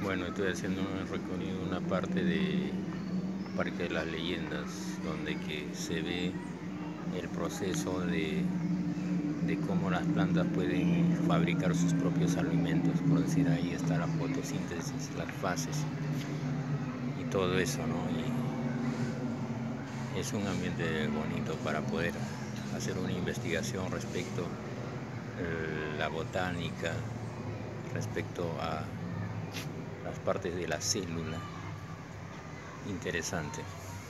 Bueno, estoy haciendo un recorrido, una parte de Parque de las Leyendas, donde que se ve el proceso de cómo las plantas pueden fabricar sus propios alimentos. Por decir, ahí está la fotosíntesis, las fases y todo eso, ¿no? Y es un ambiente bonito para poder hacer una investigación respecto a la botánica, respecto a las partes de la célula. Interesante.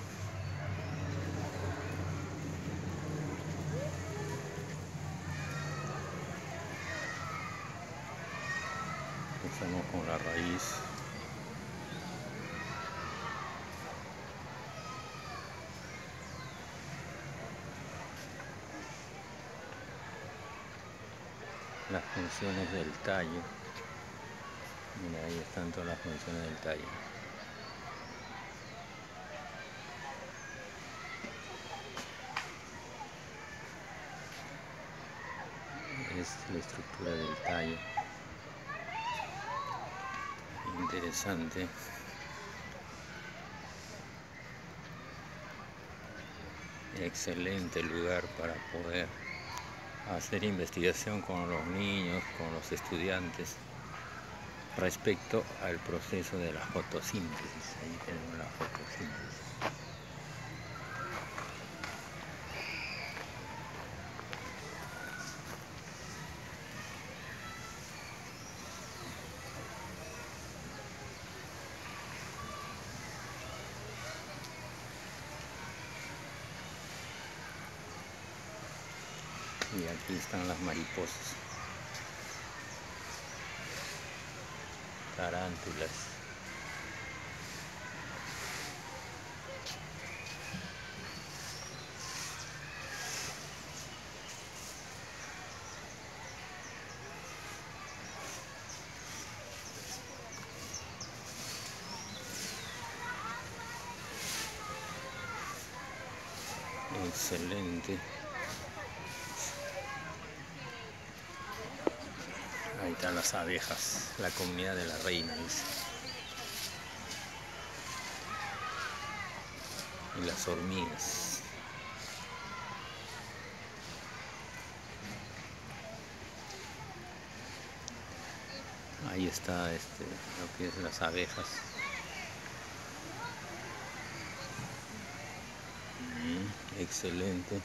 Empezamos con la raíz. Las funciones del tallo. Mira, ahí están todas las funciones del tallo. Es la estructura del tallo. Interesante. Excelente lugar para poder hacer investigación con los niños, con los estudiantes, respecto al proceso de la fotosíntesis. Ahí tenemos la fotosíntesis. Y aquí están las mariposas, tarántulas. Excelente. Ahí están las abejas, la comunidad de la reina, dice. Y las hormigas. Ahí está lo que es las abejas. Excelente.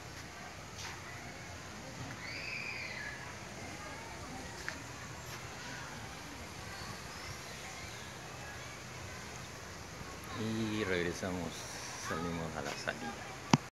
Y regresamos, salimos a la salida.